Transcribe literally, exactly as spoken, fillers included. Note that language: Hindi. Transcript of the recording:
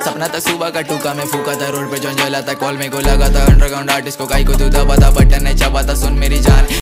सपना था सुबह का टूका में फूका था रोड पे जो जला था कॉल में को लगा था अंडरग्राउंड आर्टिस्ट को काई को तू दबा था बटन नहीं चबा था सुन मेरी जान